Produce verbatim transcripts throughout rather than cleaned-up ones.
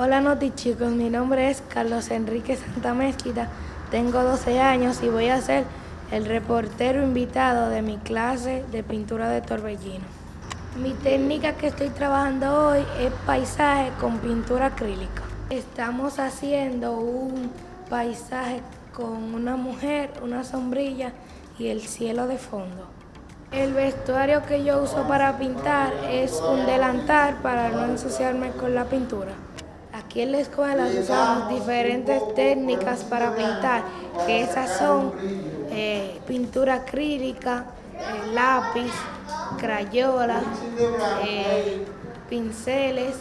Hola Noti chicos, mi nombre es Carlos Enrique Santamezquita, tengo doce años y voy a ser el reportero invitado de mi clase de pintura de torbellino. Mi técnica que estoy trabajando hoy es paisaje con pintura acrílica. Estamos haciendo un paisaje con una mujer, una sombrilla y el cielo de fondo. El vestuario que yo uso para pintar es un delantal para no ensuciarme con la pintura. Aquí en la escuela usamos diferentes técnicas para pintar, que esas son eh, pintura acrílica, eh, lápiz, crayola, eh, pinceles.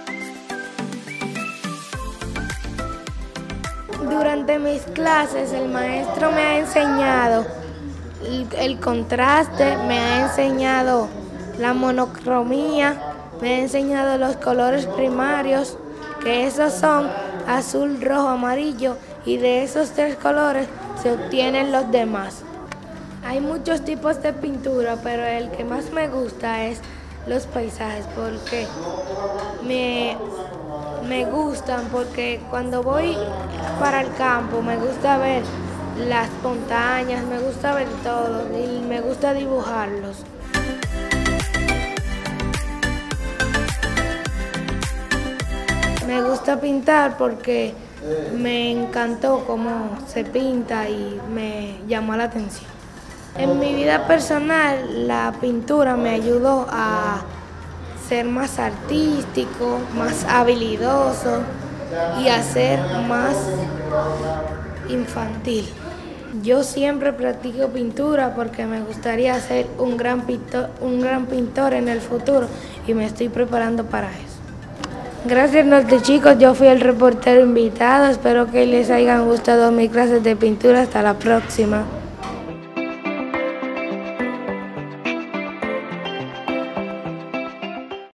Durante mis clases el maestro me ha enseñado el, el contraste, me ha enseñado la monocromía, me ha enseñado los colores primarios, que esos son azul, rojo, amarillo, y de esos tres colores se obtienen los demás. Hay muchos tipos de pintura, pero el que más me gusta es los paisajes, porque me, me gustan, porque cuando voy para el campo me gusta ver las montañas, me gusta ver todo y me gusta dibujarlos. Me gusta pintar porque me encantó cómo se pinta y me llamó la atención. En mi vida personal, la pintura me ayudó a ser más artístico, más habilidoso y a ser más infantil. Yo siempre practico pintura porque me gustaría ser un gran pintor, un gran pintor en el futuro y me estoy preparando para eso. Gracias Norte chicos, yo fui el reportero invitado, espero que les hayan gustado mis clases de pintura, hasta la próxima.